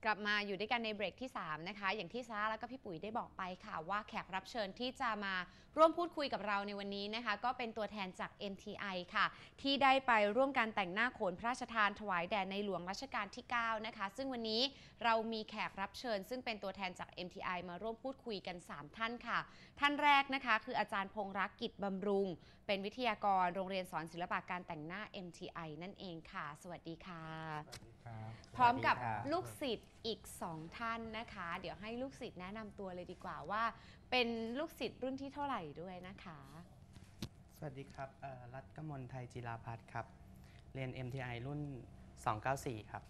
กลับมาอยู่ด้วยกันในเบรกที่3นะคะอย่างที่ซาแล้วก็พี่ปุ๋ยได้บอกไปค่ะว่าแขกรับเชิญที่จะมาร่วมพูดคุยกับเราในวันนี้นะคะก็เป็นตัวแทนจาก MTI ค่ะที่ได้ไปร่วมการแต่งหน้าโขนพระราชทานถวายแด่ในหลวงรัชกาลที่9นะคะซึ่งวันนี้เรามีแขกรับเชิญซึ่งเป็นตัวแทนจาก MTI มาร่วมพูดคุยกัน3ท่านค่ะท่านแรกนะคะคืออาจารย์พงษ์รักกิจบำรุงเป็นวิทยากรโรงเรียนสอนศิลปะการแต่งหน้า MTI นั่นเองค่ะสวัสดีค่ะพร้อมกับลูกศิษย์อีก2ท่านนะคะเดี๋ยวให้ลูกศิษย์แนะนำตัวเลยดีกว่าว่าเป็นลูกศิษย์รุ่นที่เท่าไหร่ด้วยนะคะสวัสดีครับรัตกมลไทยจิราพัฒน์ครับเรียน MTI รุ่น294ครับ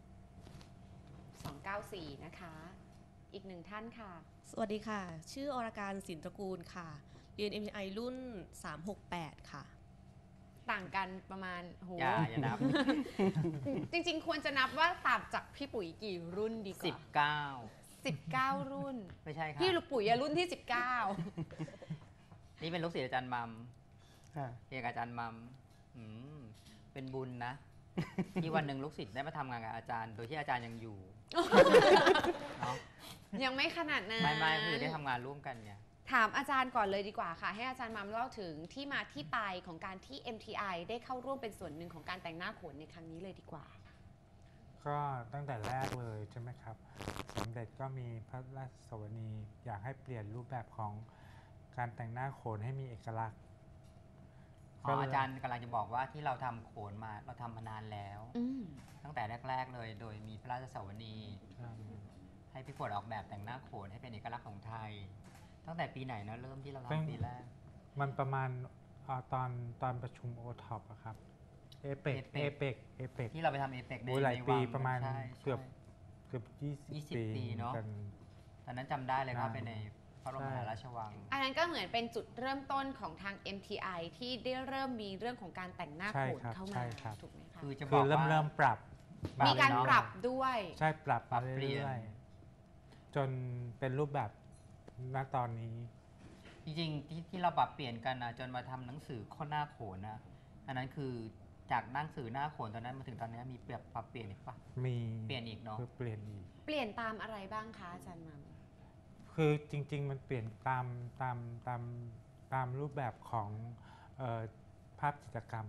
294นะคะอีก1ท่านค่ะสวัสดีค่ะชื่ออรการสินตระกูลค่ะเรียน MTI รุ่น368ค่ะต่างกันประมาณโหอย่านับจริงๆควรจะนับว่าต่างจากพี่ปุ๋ยกี่รุ่นดีกว่า19รุ่นไม่ใช่ครับพี่ลูกปุ๋ยรุ่นที่19 นี่เป็นลูกศิษย์อาจารย์มัมเรียนอาจารย์มัมเป็นบุญนะที่วันหนึ่งลูกศิษย์ได้มาทำงานกับอาจารย์โดยที่อาจารย์ยังอยู่เนาะยังไม่ขนาดนั้นไม่คือได้ทำงานร่วมกันเนี่ยถามอาจารย์ก่อนเลยดีกว่าค่ะให้อาจารย์มัมเล่าถึงที่มาที่ไปของการที่ MTI ได้เข้าร่วมเป็นส่วนหนึ่งของการแต่งหน้าโขนในครั้งนี้เลยดีกว่าก็ตั้งแต่แรกเลยใช่ไหมครับสมเด็จก็มีพระราชสวนีอยากให้เปลี่ยนรูปแบบของการแต่งหน้าโขนให้มีเอกลักษณ์อาจารย์กำลังจะบอกว่าที่เราทำโขนมาเราทำมานานแล้วตั้งแต่แรกๆเลยโดยมีพระราชสวนีให้พี่ฝนออกแบบแต่งหน้าโขนให้เป็นเอกลักษณ์ของไทยตั้งแต่ปีไหนนะเริ่มที่เราทำปีแรกมันประมาณตอนประชุมโอท็อปครับเอเปกที่เราไปทำเอเปกในหลายปีประมาณเกือบ20 ปีเนาะตอนนั้นจำได้เลยครับเป็นในพระบรมมหาราชวังอันนั้นก็เหมือนเป็นจุดเริ่มต้นของทาง MTI ที่ได้เริ่มมีเรื่องของการแต่งหน้าโขนเข้ามาถูกไหมคะคือจะบอกว่าเริ่มปรับมีการปรับด้วยใช่ปรับเรื่อยๆจนเป็นรูปแบบณตอนนี้จริงๆที่เราปรับเปลี่ยนกันนะจนมาทำหนังสือข้อหน้าโขนนะอันนั้นคือจากหนังสือหน้าโขนตอนนั้นมาถึงตอนนี้มีปรับเปลี่ยนอีกปะมีเปลี่ยนอีกเนาะเปลี่ยนอีกเปลี่ยนตามอะไรบ้างคะอาจารย์มัมคือจริงๆมันเปลี่ยนตามรูปแบบของภาพจิตรกรรม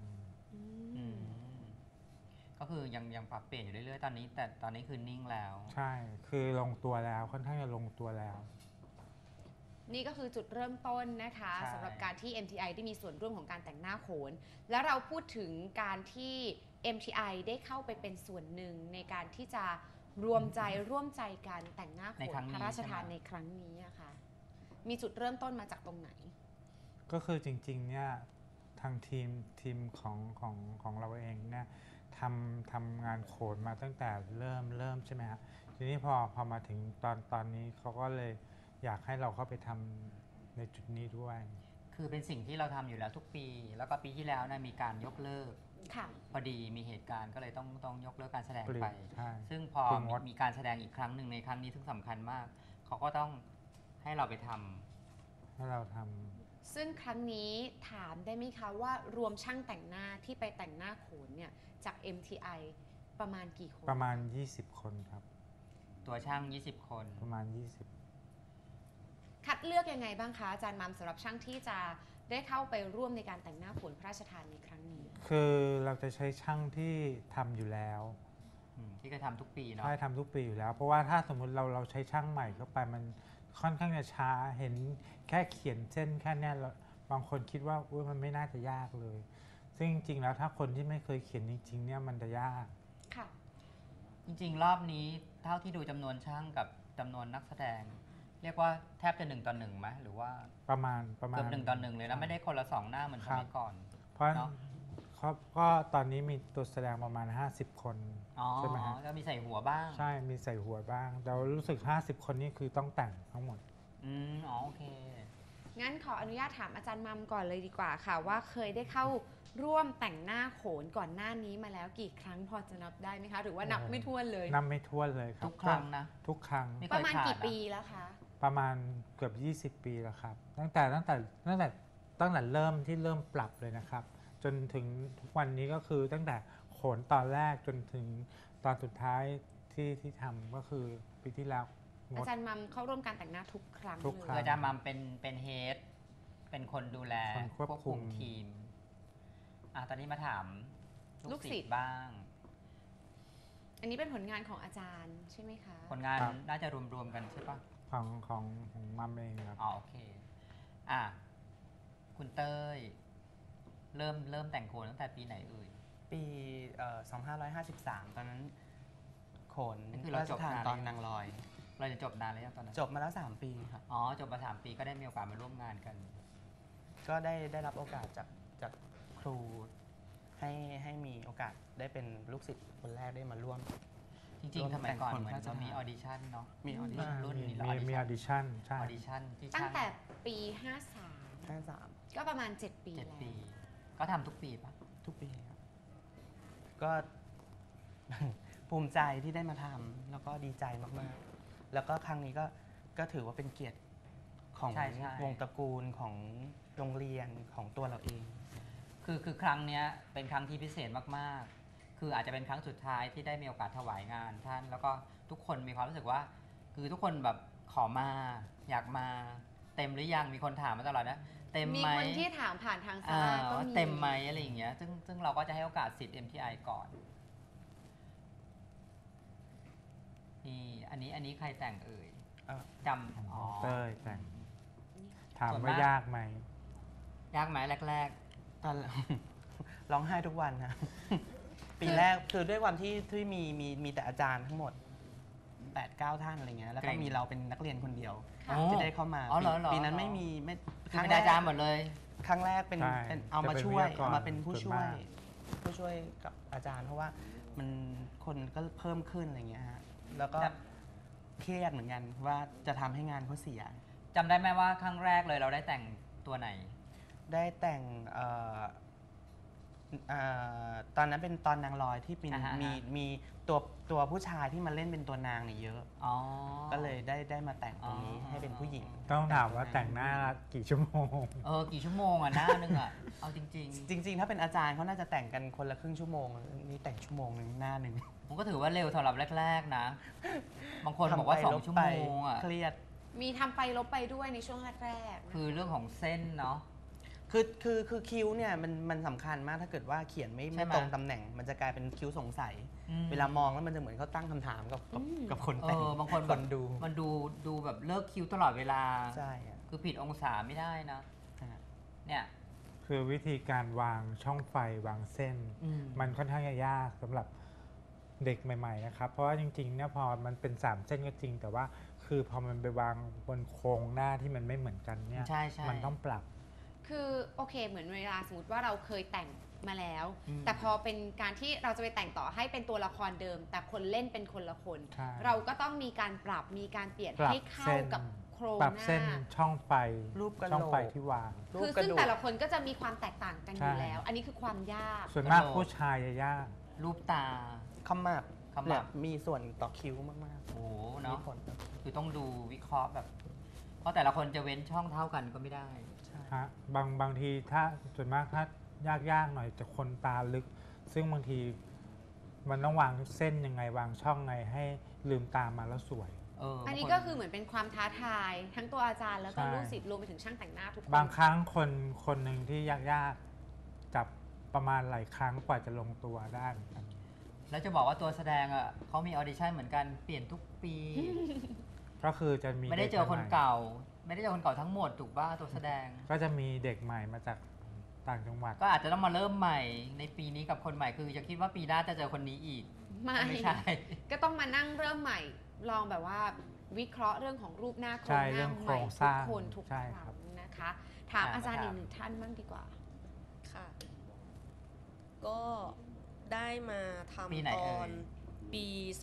ก็คือยังปรับเปลี่ยนอยู่เรื่อยๆตอนนี้แต่ตอนนี้คือนิ่งแล้วใช่คือลงตัวแล้วค่อนข้างจะลงตัวแล้วนี่ก็คือจุดเริ่มต้นนะคะสำหรับการที่ MTI ได้มีส่วนร่วมของการแต่งหน้าโขนแล้วเราพูดถึงการที่ MTI ได้เข้าไปเป็นส่วนหนึ่งในการที่จะร่วมใจกันแต่งหน้าโขนพระราชทานในครั้งนี้อะค่ะมีจุดเริ่มต้นมาจากตรงไหนก็คือจริงๆเนี่ยทางทีมของเราเองเนี่ยทำงานโขนมาตั้งแต่เริ่มใช่ไหมฮะทีนี้พอมาถึงตอนนี้เขาก็เลยอยากให้เราเข้าไปทำในจุดนี้ด้วยคือเป็นสิ่งที่เราทำอยู่แล้วทุกปีแล้วก็ปีที่แล้วนะมีการยกเลิกพอดีมีเหตุการณ์ก็เลยต้องยกเลิกการแสดงไปซึ่งพอมีการแสดงอีกครั้งหนึ่งในครั้งนี้ซึ่งสำคัญมากเขาก็ต้องให้เราไปทำให้เราทำซึ่งครั้งนี้ถามได้ไหมคะว่ารวมช่างแต่งหน้าที่ไปแต่งหน้าโขนเนี่ยจาก MTI ประมาณกี่คนประมาณ20คนครับตัวช่าง20คนประมาณ20 คัดเลือกยังไงบ้างคะอาจารย์มัมสำหรับช่างที่จะได้เข้าไปร่วมในการแต่งหน้าโขนพระราชทานในครั้งนี้คือเราจะใช้ช่างที่ทำอยู่แล้วที่เคยทำทุกปีเนาะใช่ทำทุกปีอยู่แล้วเพราะว่าถ้าสมมุติเราใช้ช่างใหม่เข้าไปมันค่อนข้างจะช้าเห็นแค่เขียนเส้นแค่นี้บางคนคิดว่ามันไม่น่าจะยากเลยซึ่งจริงๆแล้วถ้าคนที่ไม่เคยเขียนจริงๆเนี่ยมันจะยากค่ะจริงๆรอบนี้เท่าที่ดูจำนวนช่างกับจำนวนนักแสดงเรียกว่าแทบจะ1 ต่อ 1ไหมหรือว่าประมาณเกือบ1 ต่อ 1เลยนะไม่ได้คนละ2หน้าเหมือนสมัยก่อนเพราะก็ตอนนี้มีตัวแสดงประมาณ50คนใช่ไหมฮะแล้วมีใส่หัวบ้างใช่มีใส่หัวบ้างแต่รู้สึก50คนนี้คือต้องแต่งทั้งหมดโอเคงั้นขออนุญาตถามอาจารย์มัมก่อนเลยดีกว่าค่ะว่าเคยได้เข้าร่วมแต่งหน้าโขนก่อนหน้านี้มาแล้วกี่ครั้งพอจะนับได้ไหมคะหรือว่านับไม่ถ้วนเลยนับไม่ถ้วนเลยครับทุกครั้งนะทุกครั้งประมาณกี่ปีแล้วคะประมาณเกือบ20 ปีแล้วครับตั้งแต่เริ่มปรับเลยนะครับจนถึงทุกวันนี้ก็คือตั้งแต่โขนตอนแรกจนถึงตอนสุดท้ายที่ที่ทำก็คือปีที่แล้วงอาดจารย์มัมเข้าร่วมการแต่งหน้าทุกครั้งทุกครั้เลงยอาจารย์มัมเป็นเฮดเป็นคนดูแลคนควบคุมทีมตอนนี้มาถามลูลูกกศิศิษษย์ย์บ้างอันนี้เป็นผลงานของอาจารย์ใช่ไหมคะผลงานครับน่าจะรวมๆกันใช่ปะของมัมเองครับอ๋อโอเคคุณเต้ยเริ่มแต่งโขนตั้งแต่ปีไหนเอ่ยปี2553 ตอนนั้นโขนนี่คือพเราระราชจบทานนานตอนแล้วนางลอยเราจะจบนานแล้วยังตอนนั้นจบมาแล้ว 3 ปีครับอ๋อจบมา3 ปีก็ได้มีโอกาสมาร่วมงานกันก็ได้รับโอกาสจากครูให้มีโอกาสได้เป็นลูกศิษย์คนแรกได้มาร่วมจริงๆสมัยก่อนเหมือนเรามีออดิชั่นเนาะมีออดิชั่นรุ่นนี้มีออดิชั่นใช่ออดิชั่นที่ตั้งช่างแต่ปี 53 ก็ประมาณ 7 ปี 7 แล้วปี ก็ทำทุกปีปะทุกปีครับก็ ภูมิใจที่ได้มาทำแล้วก็ดีใจมากๆ แล้วก็ครั้งนี้ก็ถือว่าเป็นเกียรติของใช่วงตระกูลของโรงเรียนของตัวเราเองคือครั้งเนี้ยเป็นครั้งที่พิเศษมากๆ คืออาจจะเป็นครั้งสุดท้ายที่ได้มีโอกาสถวายงานท่านแล้วก็ทุกคนมีความรู้สึกว่า คือทุกคนแบบขอมาอยากมาเต็มหรือยังมีคนถามมาตลอดนะเต็มมีไหมคนที่ถามผ่านทางซาร่าก็ว่ามีเต็มไหมอะไรอย่างเงี้ยซึ่งเราก็จะให้โอกาสสิทธิ์ MTI ก่อนนี่อันนี้ใครแต่งเอ่ยเอ่อจำอ๋อเต้ยแต่งถามส่วนว่ามากยากไหมยากไหมแรกตอน ร้องไห้ทุกวันนะ ปีแรกคือด้วยความที่มีแต่อาจารย์ทั้งหมด 8-9 ท่านอะไรเงี้ยแล้วก็มีเราเป็นนักเรียนคนเดียวๆค่ะโอ้ที่ได้เข้ามาอ๋อเหรอเหรอปีนั้นไม่มีไม่คือเป็นอาจารย์หมดเลยครั้งแรกเป็นใช่เอามาจะเป็นช่วยวิทยากรเอามาเป็นผู้ส่ช่วนวยมากผู้ช่วยกับอาจารย์ เพราะว่ามันคนก็เพิ่มขึ้นอะไรเงี้ยฮะแล้วก็ครับเครียดเหมือนกันว่าจะทำให้งานเขาเสียจำได้ไหมว่าครั้งแรกเลยเราได้แต่งตัวไหนได้แต่งตอนนั้นเป็นตอนนางลอยที่เป็นอ่าฮะมีตัวผู้ชายที่มาเล่นเป็นตัวนางเนี่ยเยอะอ๋อก็เลยได้มาแต่งตรงนี้อ๋อให้เป็นผู้หญิงต้องถามว่าแต่งหน้ากี่ชั่วโมงกี่ชั่วโมงหน้านึงเอาจริงจริง ๆ ถ้าเป็นอาจารย์เขาน่าจะแต่งกันคนละครึ่งชั่วโมงนี่แต่งชั่วโมงหนึ่งหน้าหนึ่งๆ ผมก็ถือว่าเร็วสำหรับแรก ๆ นะ บางคนบอกว่าทำไปล 2 ชั่วโมงเครียดมีทำไปลบไปด้วยในช่วงแรกๆนะคือเรื่องของเส้นเนาะคือคิ้วเนี่ยมันสำคัญมากถ้าเกิดว่าเขียนไม่ใช่ไหมตรงตำแหน่ง มันจะกลายเป็นคิ้วสงสัยอืมเวลามองแล้วมันจะเหมือนเขาตั้งคำถามกับคนแต่งบางคนคแบบนดูมันดูแบบเลิกคิ้วตลอดเวลาใช่อะคือผิดองศาไม่ได้นะฮะเนี่ยคือวิธีการวางช่องไฟวางเส้น มันค่อนข้างจะยากสำหรับเด็กใหม่ๆนะครับ เพราะว่าจริงๆเนี่ยพอมันเป็น3เส้นก็จริง แต่ว่าคือพอมันไปวางบนโครงหน้าที่มันไม่เหมือนกันเนี่ยใช่ใช่มันต้องปรับคือโอเคเหมือนเวลาสมมติว่าเราเคยแต่งมาแล้วอืมแต่พอเป็นการที่เราจะไปแต่งต่อให้เป็นตัวละครเดิม แต่คนเล่นเป็นคนละคนใช่เราก็ต้องมีการปรับมีการเปลี่ยนปรับให้เข้าเส้นกับโครงปรับหน้าเส้นช่องไฟรูปกระช่องโหลไฟกที่วางรูคืปอกระซึ่งดูกแต่ละคนก็จะมีความแตกต่างกันอยู่ใช่แล้ว อันนี้คือความยากส่วนมากกระโหลกผู้ชายจะยากรูปตาขมับขมับเนี่ยมีส่วนต่อคิ้วมากโอ้โหๆมีเนาะผลต่อคือต้องดูวิเคราะห์แบบ เพราะแต่ละคนจะเว้นช่องเท่ากันก็ไม่ได้ใช่ฮะบางทีถ้าส่วนมากถ้ายากๆหน่อยจะคนตาลึก ซึ่งบางทีมันต้องวางเส้นยังไงวางช่องไงให้ลืมตามมาแล้วสวยอันนี้บางก็นคือเหมือนเป็นความท้าทาย ทั้งตัวอาจารย์แล้วก็ใช่ลูกศิษย์รวมไปถึงช่างแต่งหน้าทุกคนบางครั้งคนหนึ่งที่ยากๆจับประมาณหลายครั้งกว่าจะลงตัวได้เหมือนกันแล้วจะบอกว่าตัวแสดงเขามีออดิชั่นเหมือนกันเปลี่ยนทุกปีก็คือจะมีไม่ได้เจอคนด็ใหม่เก่า ไม่ได้เจอคนเก่าทั้งหมดถูกป่ะตัวแสดงก็จะมีเด็กใหม่มาจากต่างจังหวัดก็อาจจะต้องมาเริ่มใหม่ในปีนี้กับคนใหม่คือจะคิดว่าปีหน้าจะเจอคนนี้อีกไม่ใช่ก็ต้องมานั่งเริ่มใหม่ ลองแบบว่าวิเคราะห์เรื่องของรูปหน้าโครใช่งหเรื่น้าองใหม่โครงสทุกร้างคนทุกคใช่รั้ครับงนะคะ ถามอาจารย์อีกหนึ่งท่านบ้างดีกว่าค่ะ ก็ได้มาทปีไหนำตเอ่อย นปี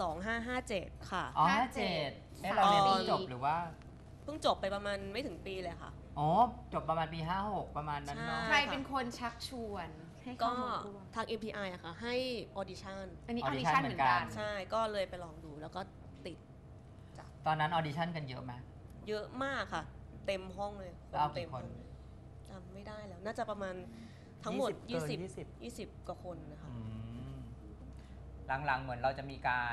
2557 ค่ะอ๋อ 57 57เราเรียนเพิ่งจบหรือว่าเพิ่งจบไปประมาณไม่ถึงปีเลยค่ะอ๋อ จบประมาณปี 56 ประมาณนั้นเนาะใครเป็นคนชักชวนให้ก็เข้ามาร่วมทาง MPI อะค่ะ ให้ออดิชั่นอันนี้ออ audition ดิชั่นเหมือนกันเหมือนกันใช่ ก็เลยไปลองดูแล้วก็ติดตอนนั้นออดิชั่นกันเยอะไหมเยอะมากค่ะ เต็มห้องเลยแล้วเอากี่เต็มคนจำไม่ได้แล้ว น่าจะประมาณทั้งหมดเกิน 20 20 กว่าคนนะคะหลังๆเหมือนเราจะมีการ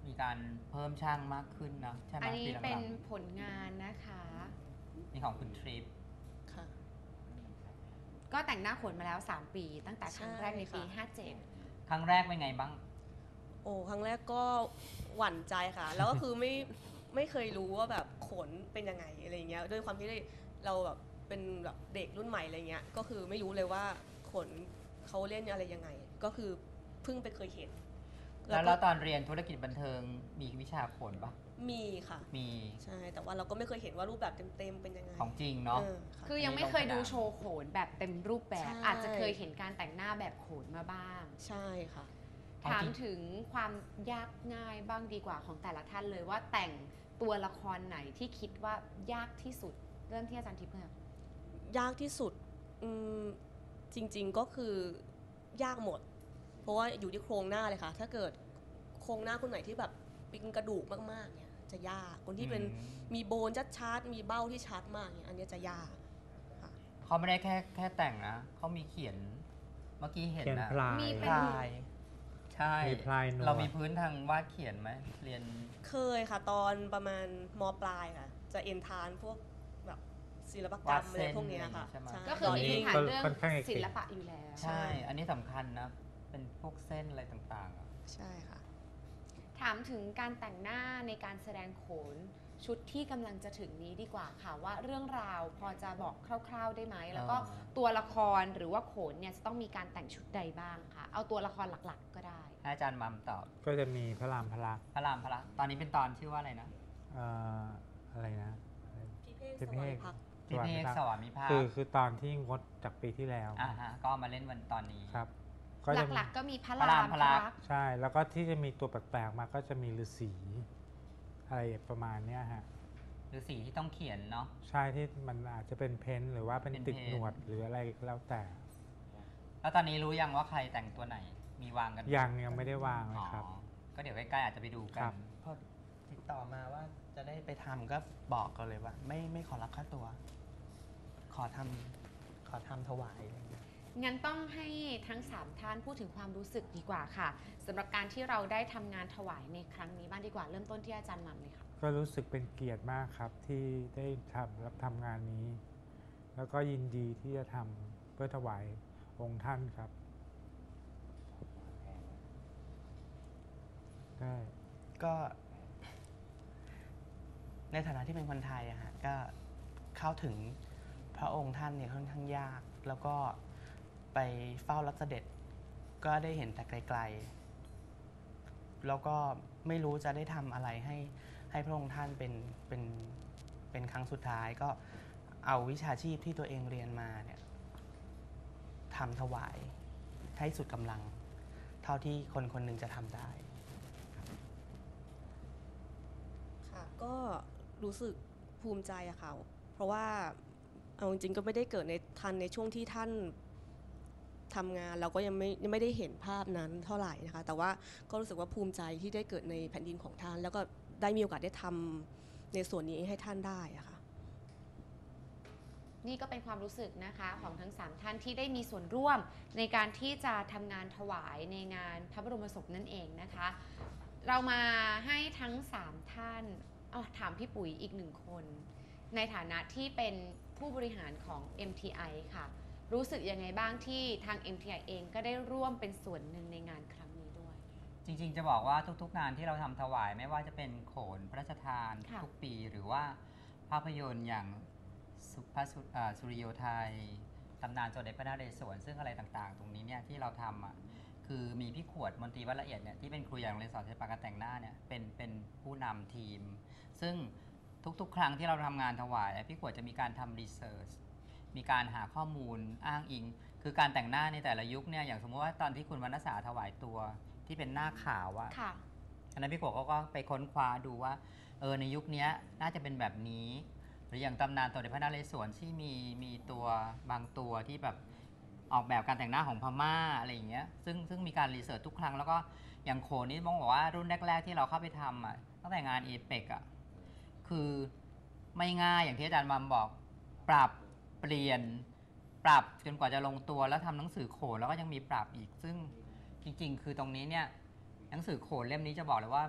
มีการเพิ่มช่างมากขึ้นนะใช่ไหมอันนี้ปีหลัเป็นงผลงานนะคะๆมีของคุณทริปค่ะก็แต่งหน้าโขนมาแล้ว 3 ปี ตั้งแต่ครั้งแรกในปีใช่ค่ะ 57 ครั้งแรกเป็นไงบ้างโอ้ครั้งแรกก็หวั่นใจค่ะ แล้วก็คือไม่เคยรู้ว่าแบบขนเป็นยังไงอะไรเงี้ยด้วยความที่เราแบบเป็นแบบเด็กรุ่นใหม่อะไรเงี้ยก็คือไม่รู้เลยว่าขนเขาเล่นอะไรยังไง ก็คือเพิ่งไปเคยเห็นแล้วก็ตอนเรียนธุรกิจบันเทิงมีวิชาโขนปะมีค่ะมีใช่แต่ว่าเราก็ไม่เคยเห็นว่ารูปแบบเต็มๆเป็นยังไงของจริงเนาะค่ะคือยังไม่เคยดูโชว์โขนแบบเต็มรูปแบบใช่อาจจะเคยเห็นการแต่งหน้าแบบโขนมาบ้างใช่ค่ะถามถึงความยากง่ายบ้างดีกว่าของแต่ละท่านเลยว่าแต่งตัวละครไหนที่คิดว่ายากที่สุด เริ่มที่อาจารย์ทิพย์เลยยากที่สุดจริงๆก็คือยากหมด เพราะว่าอยู่ที่โครงหน้าเลยค่ะ ถ้าเกิดโครงหน้าคนไหนที่แบบเป็นกระดูกมากๆเนี่ยจะยากคนที่เป็นมีโบนชัดๆมีเบ้าที่ชัดมากเนี่ยอันเนี้ยจะยากค่ะเขาไม่ได้แค่แต่งนะเขามีเขียนเมื่อกี้เห็นเขียนนะพลายมีพเป็นลายใช่มีพลายหนวดเรามีพื้นทางวาดเขียนไหมเรียนเคยค่ะตอนประมาณมปลายค่ะ จะเอ็นทานพวกแบบศิลปกรรมวาดอะเส้ไรนพวกเนี้ยค่ะอะไรอย่างงี้ใช่ไหมใช่ก็คือมีพื้นฐานเรื่องค่อนข้างเอกศิลปะอยู่แล้วใช่ อันนี้สำคัญนะ เป็นพวกเส้นอะไรต่างๆอะใช่ค่ะถามถึงการแต่งหน้าในการแสดงโขนชุดที่กำลังจะถึงนี้ดีกว่าค่ะว่าเรื่องราวพอจะบอกคร่าวๆได้ไหมแล้วก็ตัวละครหรือว่าโขนเนี่ยจะต้องมีการแต่งชุดใดบ้างคะเอาตัวละครหลักๆก็ได้ให้อาจารย์มัมตอบก็จะมีพระรามพระลักษมณ์พระรามพระลักษมณ์ตอนนี้เป็นตอนชื่อว่าอะไรนะเอ่ออะไรนะพี่เพกสวรรพักษ์พี่เพกสวามิภักคือดิ์คือตอนที่งดจากปีที่แล้วฮะก็มาเล่นวันตอนนี้ครับ ก็หจะลักๆก็มีพระพระราราม มพพระระลักษณ์ลักษณ์ใช่แล้วก็ที่จะมีตัวแปลกๆมาก็จะมีฤาษีอะไรประมาณเนี้ยฮะหรือสีที่ต้องเขียนเนาะใช่ที่มันอาจจะเป็นเพ้นท์หรือว่าเป็นเป็นติดเพ้นท์หนวดหรืออะไรก็แล้วแต่แล้วตอนนี้รู้ยังว่าใครแต่งตัวไหน มีวางกันยังไม่ได้วางเลอ๋ยอครับก็เดี๋ยวใกล้ๆอาจจะไปดูกัครันบพอติดต่อมาว่าจะได้ไปทำก็บอกกันเลยว่า ไม่ขอรับค่าตัว ขอทำถวายอะไรอย่างเงี้ยงั้นต้องให้ทั้ง 3 ท่านพูดถึงความรู้สึกดีกว่าค่ะสำหรับการที่เราได้ทำงานถวายในครั้งนี้บ้างดีกว่าเริ่มต้นที่อาจารย์หม่ำเลยค่ะก็รู้สึกเป็นเกียรติมากครับที่ได้รับทำงานนี้ แล้วก็ยินดีที่จะทำเพื่อถวายองค์ท่านครับได้ก็ ในฐานะที่เป็นคนไทยอะฮะก็เข้าถึงพระองค์ท่านเนี่ยค่อนข้างยาก แล้วก็ไปเฝ้ารับเสด็จ ก็ได้เห็นแต่ไกลๆแล้วก็ไม่รู้จะได้ทำอะไรให้พระองค์ท่านเป็นครั้งสุดท้าย ก็เอาวิชาชีพที่ตัวเองเรียนมาเนี่ยทำถวายให้สุดกำลัง เท่าที่คนคนหนึ่งจะทำได้ค่ะก็รู้สึกภูมิใจอะค่ะเพราะว่าเอาจริงๆก็ไม่ได้เกิดในช่วงที่ท่านทำงานเราก็ยังไม่ได้เห็นภาพนั้นเท่าไหร่นะคะแต่ว่าก็รู้สึกว่าภูมิใจที่ได้เกิดในแผ่นดินของท่าน แล้วก็ได้มีโอกาสได้ทำในส่วนนี้ให้ท่านได้อะค่ะนี่ก็เป็นความรู้สึกนะคะของทั้ง 3 ท่านที่ได้มีส่วนร่วมในการที่จะทำงานถวายในงานพระบรมศพนั่นเองนะคะ เรามาให้ทั้ง 3 ท่านถามพี่ปุ๋ยอีก1 คน ในฐานะที่เป็นผู้บริหารของ MTI ค่ะ รู้สึกยังไงบ้างที่ทาง MTI เองก็ได้ร่วมเป็นส่วนหนึ่งในงานครั้งนี้ด้วยจริงๆจะบอกว่าทุกๆงานที่เราทำถวายไม่ว่าจะเป็นโขนพระราชทานค่ะทุกปีหรือว่าภาพยนตร์อย่างสุริโยไทยตำนานสมเด็จพระนเรศวรซึ่งอะไรต่างๆ ตรงนี้เนี่ยที่เราทำอ่ะคือมีพี่ขวดมนตรีวัดละเอียดเนี่ยที่เป็นครูใหญ่โรงเรียนสอนศิลปะการแต่งหน้าเนี่ยเป็นผู้นำทีม ซึ่งทุกๆ ครั้งที่เราทำงานถวายพี่ขวดจะมีการทำรีเสิร์ชมีการหาข้อมูลอ้างอิง คือการแต่งหน้าในแต่ละยุคเนี่ยอย่างสมมติว่าตอนที่คุณวรรณสาถวายตัวที่เป็นหน้าขาวอะค่ะอันนั้นพี่ขวดเขาก็ไปค้นคว้าดูว่าในยุคนี้น่าจะเป็นแบบนี้ หรืออย่างตำนานสมเด็จพระนเรศวรที่มีตัวบางตัวที่แบบออกแบบการแต่งหน้าของพม่าอะไรอย่างเงี้ยซึ่งมีการรีเสิร์ชทุกครั้งแล้วก็อย่างโขนนี่มองบอกว่ารุ่นแรกๆที่เราเข้าไปทำอ่ะตั้งแต่งานเอเปกอ่ะคือไม่ง่ายอย่างที่อาจารย์มัมบอกปรับเปลี่ยนปรับจนกว่าจะลงตัวแล้วทำหนังสือโขนแล้วก็ยังมีปรับอีกซึ่งจริงๆ คือตรงนี้เนี่ยหนังสือโขนเล่มนี้จะบอกเลยว่า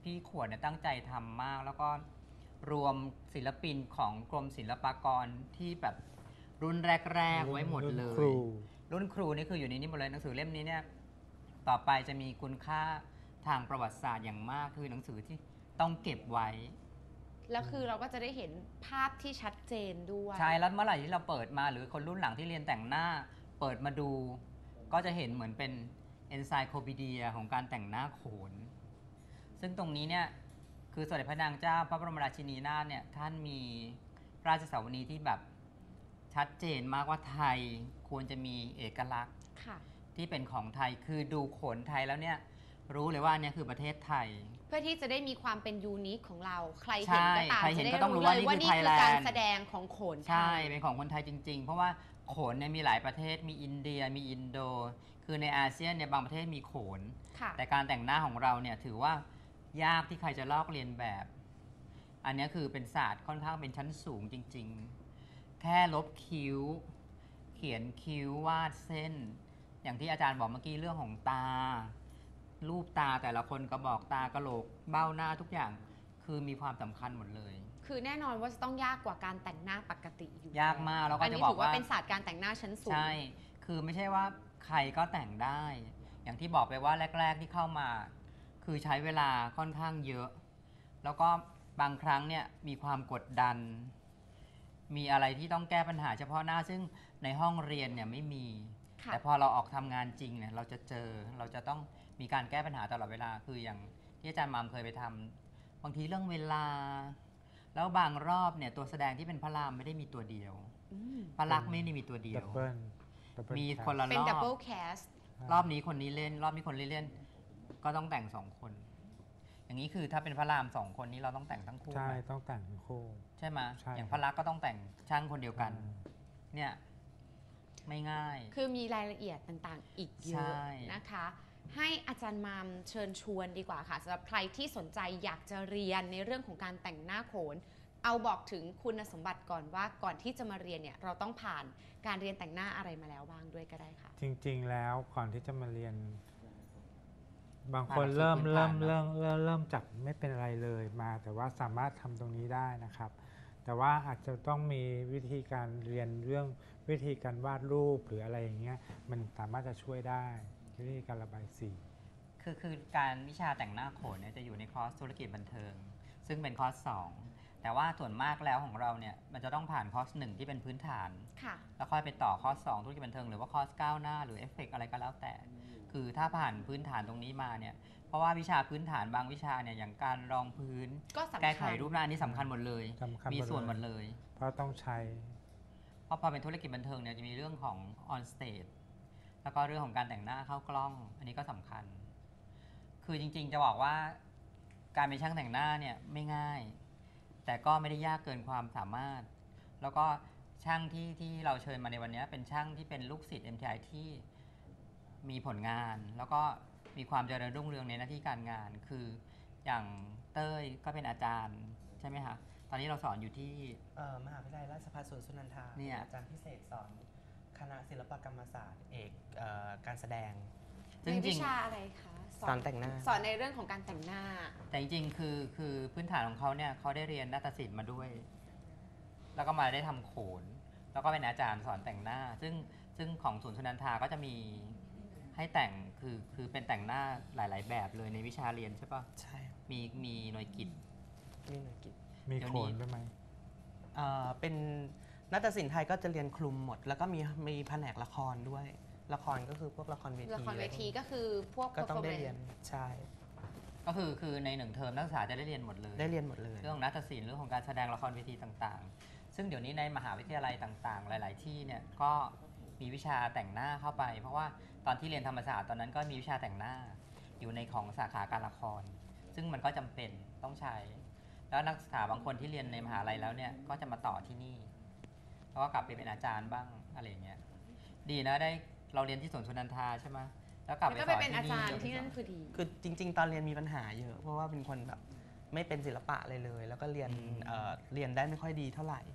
พี่ขวดเนี่ยตั้งใจทำมาก แล้วก็รวมศิลปินของกรมศิลปากรที่แบบรุ่นแรกๆไว้หมดเลย รุ่นครูนี่คืออยู่ในนี้หมดเลยหนังสือเล่มนี้เนี่ยต่อไปจะมีคุณค่าทางประวัติศาสตร์อย่างมากคือหนังสือที่ต้องเก็บไว้แล้วคือเราก็จะได้เห็นภาพที่ชัดเจนด้วยใช่แล้วเมื่อไหร่ที่เราเปิดมาหรือคนรุ่นหลังที่เรียนแต่งหน้าเปิดมาดู ก็จะเห็นเหมือนเป็นเอนไซโคปีเดียของการแต่งหน้าโขน ซึ่งตรงนี้เนี่ยคือสมเด็จพระนางเจ้าพระบรมราชินีนาถเนี่ยท่านมีราชสาวนีที่แบบชัดเจนมากว่าไทยควรจะมีเอกลักษณ์ค่ะที่เป็นของไทยคือดูโขนไทยแล้วเนี่ยรู้เลยว่าเนี่ยคือประเทศไทยเพื่อที่จะได้มีความเป็นยูนิคของเรา ใครใช่เห็นก็ตามใครเห็จะนได้ก็ต้องรู้รู้เลว่าย นี่ว่าคือนี่คือ Thailand การแสดงของโขนไทใช่ยเป็นของคนไทยจริงๆ เพราะว่าโขนเนี่ยมีหลายประเทศมีอินเดียมีอินโด คือในอาเซียนเนี่ยบางประเทศมีโขนค่ะแต่การแต่งหน้าของเราเนี่ยถือว่ายากที่ใครจะลอกเลียนแบบ อันนี้คือเป็นศาสตร์ค่อนข้างเป็นชั้นสูงจริงๆ แค่ลบคิ้ว เขียนคิ้ววาดเส้น อย่างที่อาจารย์บอกเมื่อกี้เรื่องของตา รูปตาแต่ละคนกระบอกตากระโหลกเบ้าหน้าทุกอย่างคือมีความสำคัญหมดเลยคือแน่นอนว่าจะต้องยากกว่าการแต่งหน้าปกติอยู่ยากมากแล้วก็อันจะนี้บอถืกอว่าว่าเป็นศาสตร์การแต่งหน้าชั้นสูงใช่ คือไม่ใช่ว่าใครก็แต่งได้ อย่างที่บอกไปว่าแรก ๆที่เข้ามา คือใช้เวลาค่อนข้างเยอะ แล้วก็บางครั้งเนี่ยมีความกดดัน มีอะไรที่ต้องแก้ปัญหาเฉพาะหน้าซึ่งในห้องเรียนเนี่ยไม่มีค่ะแต่พอเราออกทำงานจริงเนี่ยเราจะเจอ เราจะต้องมีการแก้ปัญหาตลอดเวลา คืออย่างที่อาจารย์มามเคยไปทำบางทีเรื่องเวลา แล้วบางรอบเนี่ยตัวแสดงที่เป็นพระรามไม่ได้มีตัวเดียวอืมพระลักษมณ์ไม่ได้มีตัวเดียวดับเบิลมีคนละเป็รนอดับเบิลบแคสรอบนี้คนนี้เล่น รอบนี้คนนี้เล่น ก็ต้องแต่งสองคน อย่างนี้คือถ้าเป็นพระรามสองคนนี้เราต้องแต่งทั้งคู่ใช่ไหมต้องแต่งทั้งคู่ใช่ไหมใช่อย่างพระลักษมณ์ก็ต้องแต่งช่างคนเดียวกัน เนี่ยไม่ง่ายคือมีรายละเอียดต่างๆ อีกเยใช่อะนะคะ ให้อาจารย์มามเชิญชวนดีกว่าค่ะสำหรับใครที่สนใจอยากจะเรียนในเรื่องของการแต่งหน้าโขน เอาบอกถึงคุณสมบัติก่อนว่าก่อนที่จะมาเรียนเนี่ยเราต้องผ่านการเรียนแต่งหน้าอะไรมาแล้วบ้างด้วยก็ได้ค่ะจริงๆแล้วก่อนที่จะมาเรียน บางคนผ่านหลักสูตรเริ่มพื้นเริ่ฐานมเนอะเริ่มเริ่มเริ่มจากไม่เป็นอะไรเลยมา แต่ว่าสามารถทำตรงนี้ได้นะครับ แต่ว่าอาจจะต้องมีวิธีการเรียนเรื่องวิธีการวาดรูปหรืออะไรอย่างเงี้ยมันสามารถจะช่วยได้วิธีการระบายสีคือการวิชาแต่งหน้าโขนเนี่ยจะอยู่ในคอร์สธุรกิจบันเทิง ซึ่งเป็นคอร์ส2แต่ว่าส่วนมากแล้วของเราเนี่ยมันจะต้องผ่านคอร์ส1ที่เป็นพื้นฐานค่ะแล้วค่อยไปต่อคอร์ส2ธุรกิจบันเทิงหรือว่าคอร์สก้าวหน้าหรือเอฟเฟกอะไรก็แล้วแต่ คือถ้าผ่านพื้นฐานตรงนี้มาเนี่ยเพราะว่าวิชาพื้นฐานบางวิชาเนี่ยอย่างการรองพื้นก็สำคัญแก้ไขรูปหน้านี่สำคัญหมดเลยสำคัญหมดเลยมีส่วนหมดเลยเพราะต้องใช้เพราะพอเป็นธุรกิจบันเทิงเนี่ยจะมีเรื่องของ on stage แล้วก็เรื่องของการแต่งหน้าเข้ากล้อง อันนี้ก็สำคัญ คือจริงๆจะบอกว่าการเป็นช่างแต่งหน้าเนี่ยไม่ง่าย แต่ก็ไม่ได้ยากเกินความสามารถ แล้วก็ช่างที่เราเชิญมาในวันนี้เป็นช่างที่เป็นลูกศิษย์ MTI ที่มีผลงาน แล้วก็มีความเจริญรุ่งเรืองในหน้าที่การงาน คืออย่างเต้ยก็เป็นอาจารย์ใช่ไหมคะตอนนี้เราสอนอยู่ที่มหาวิทยาลัยราชภัฏสวนสุนันทาเนี่ยอาจารย์พิเศษสอนคณะศิลปกรรมศาสตร์เอกการแสดงในซึ่งจวิริงชาอะไรคะสอนแต่งหน้าสอนในเรื่องของการแต่งหน้าแต่จริงๆคือพื้นฐานของเขาเนี่ยเขาได้เรียนนาฏศิลป์มาด้วย แล้วก็มาได้ทำโขน แล้วก็เป็นอาจารย์สอนแต่งหน้า ซึ่งของศูนย์สุนันทาก็จะมีให้แต่งคือเป็นแต่งหน้าหลายๆ แบบเลยในวิชาเรียนใช่ปะใช่มีหน่วยกิจมีหน่วยกิจมีเดี๋ยวโขนี้นด้วยไหมเป็นนาฏศิลป์ไทยก็จะเรียนคลุมหมด แล้วก็มีแผนกละครด้วย ละครก็คือพวกละครเวทีละครเวทีก็คือพวกก็ต้องได้ performance เรียนใช่ก็คือใน1 เทอมนักศึกษาจะได้เรียนหมดเลยได้เรียนหมดเลยเรื่องของนาฏศิลป์เรื่องของการแสดงละครเวทีต่างๆ ซึ่งเดี๋ยวนี้ในมหาวิทยาลัยต่างๆ หลาย ๆ ที่เนี่ยก็มีวิชาแต่งหน้าเข้าไป เพราะว่าตอนที่เรียนธรรมศาสตร์ตอนนั้นก็มีวิชาแต่งหน้าอยู่ในของสาขาการละคร ซึ่งมันก็จำเป็นต้องใช้ แล้วนักศึกษาบางคนที่เรียนในมหาลัยแล้วเนี่ยก็จะมาต่อที่นี่แล้วก็กลับไปเป็นอาจารย์บ้างอะไรอย่างเงี้ยดีนะได้เราเรียนที่สวนสุนันทาใช่ไหมแล้วกลับแล้วไปก็สไปอนเป็นอาที่จารย์นี่ที่นั่นคือดีคือจริง ๆ ตอนเรียนมีปัญหาเยอะ เพราะว่าเป็นคนแบบไม่เป็นศิลปะเลย แล้วก็เรียนเรียนได้ไม่ค่อยดีเท่าไหร่ พ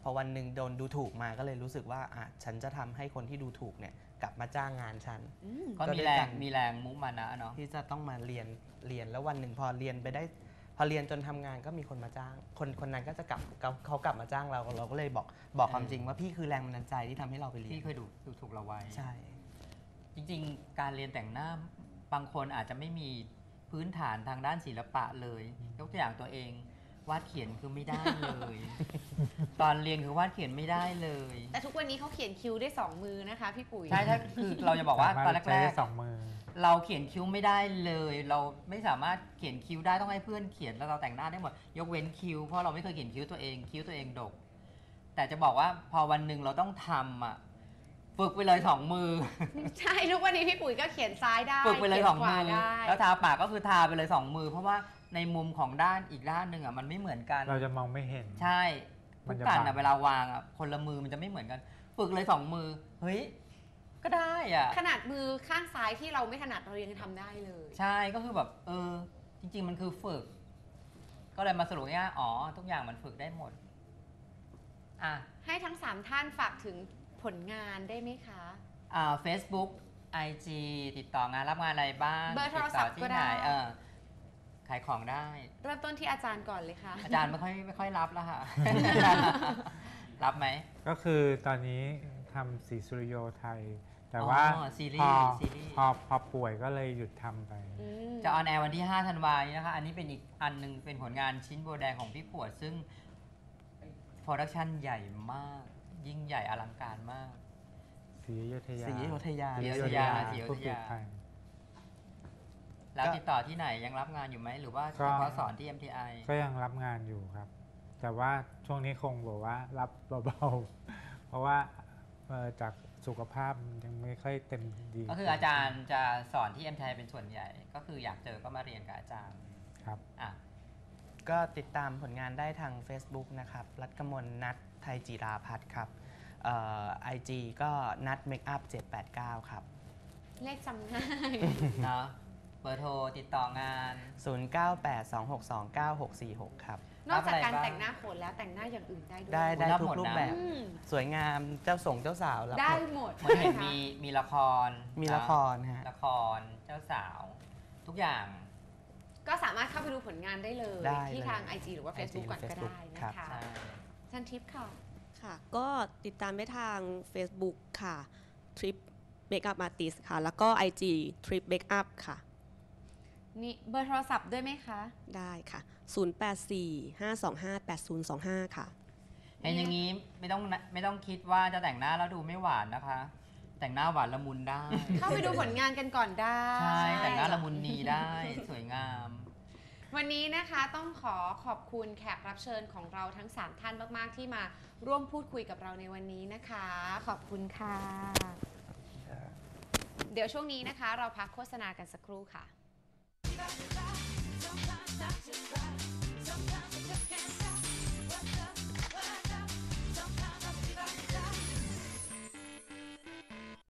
พอวันหนึ่งโดนดูถูกมาก็เลยรู้สึกว่าฉันจะทำให้คนที่ดูถูกเนี่ยกลับมาจ้างงานฉันก็มีแรงมุมานะเนาะที่จะต้องมาเรียนแล้ววันหนึ่งพอเรียนไปได้พอเรียนจนทำงานก็มีคนมาจ้างคนนั้นก็จะเขากลับมาจ้างเราก็เลยบอกความจริงว่าพี่คือแรงบันดาลใจที่ทำให้เราไปเรียนพี่เคยดูถูกเราไว้ใช่จริงๆการเรียนแต่งหน้าบางคนอาจจะไม่มีพื้นฐานทางด้านศิลปะเลยยกตัวอย่างตัวเองวาดเขียนคือไม่ได้เลย ตอนเรียนคือวาดเขียนไม่ได้เลยแต่ทุกวันนี้เขาเขียนคิ้วได้2 มือนะคะพี่ปุ๋ยใช่คือเราจะบอกว่าตอนแรกๆ2 มือเราเขียนคิ้วไม่ได้เลยเราไม่สามารถเขียนคิ้วได้ต้องให้เพื่อนเขียนแล้วเราแต่งหน้าได้หมดยกเว้นคิ้วเพราะเราไม่เคยเขียนคิ้วตัวเองดกแต่จะบอกว่าพอวันหนึ่งเราต้องทำฝึกไปเลย2 มือใช่ทุกวันนี้พี่ปุ๋ยก็เขียนซ้ายได้ฝึกไปเลย2 มือแล้วทาปากก็คือทาไปเลย2 มือเพราะว่าในมุมของด้านอีกด้านหนึ่งมันไม่เหมือนกันเราจะมองไม่เห็นใช่ทุกการเวลาวางคนละมือมันจะไม่เหมือนกันฝึกเลย2 มือเฮ้ยก็ได้ขนาดมือข้างซ้ายที่เราไม่ถนัดเรายังทำได้เลยใช่ก็คือแบบจริงๆมันคือฝึกก็เลยมาสรุปว่าทุกอย่างมันฝึกได้หมดให้ทั้ง3ท่านฝากถึงผลงานได้ไหมคะ Facebook IG ติดต่องานรับงานอะไรบ้างเบอร์โทรศัพท์ก็ได้ขายของได้เริ่มต้นที่อาจารย์ก่อนเลยค่ะอาจารย์ไม่ค่อยรับแล้วค่ะ รับไหมก็คือตอนนี้ทำสีสุริโยไทยแต่ว่าพอป่วยก็เลยหยุดทำไปจะออนแอร์วันที่5 ธันวาคมนะคะอันนี้เป็นอีกอันนึงเป็นผลงานชิ้นโบแดงของพี่ปวดซึ่งโปรดักชันใหญ่มากยิ่งใหญ่อลังการมากศรีอยุธยาแล้วติดต่อที่ไหนยังรับงานอยู่ไหมหรือว่าเฉพาะสอนที่ MTI ก็ยังรับงานอยู่ครับแต่ว่าช่วงนี้คงบอกว่ารับเบาๆเพราะว่าจากสุขภาพยังไม่ค่อยเต็มดีก็คืออาจารย์จะสอนที่ MTI เป็นส่วนใหญ่ก็คืออยากเจอก็มาเรียนกับอาจารย์ครับก็ติดตามผลงานได้ทาง Facebook นะครับรัตกมลนัทไทยจิราพัฒน์ครับIG ก็นัทเมคอัพ789ครับเลขจำง่ายเนาะเบอร์โทรติดต่องาน 0982629646 ครับนอกจากการแต่งหน้าโขนแล้วแต่งหน้าอย่างอื่นได้ด้วยได้ทุกรูปแบบสวยงามเจ้าสาวได้หมดเหมือนเห็นมีละครฮะละครเจ้าสาวทุกอย่างก็สามารถเข้าไปดูผลงานได้เลยที่ทาง IG หรือว่า Facebook ก่อนก็ได้นะคะท่านทิพย์ค่ะก็ติดตามได้ทาง Facebook ค่ะ Trip Makeup Artist ค่ะแล้วก็ IG Trip Makeup ค่ะนี่เบอร์โทรศัพท์ด้วยไหมคะได้ค่ะ0845258025ค่ะเห็นอย่างนี้ไม่ต้องคิดว่าจะแต่งหน้าแล้วดูไม่หวานนะคะแต่งหน้าหวานละมุนได้เข้าไปดูผลงานกันก่อนได้ใช่แต่งหน้าละมุนนีได้สวยงามวันนี้นะคะต้องขอบคุณแขกรับเชิญของเราทั้ง3ท่านมากๆที่มาร่วมพูดคุยกับเราในวันนี้นะคะขอบคุณค่ะเดี๋ยวช่วงนี้นะคะเราพักโฆษณากันสักครู่ค่ะ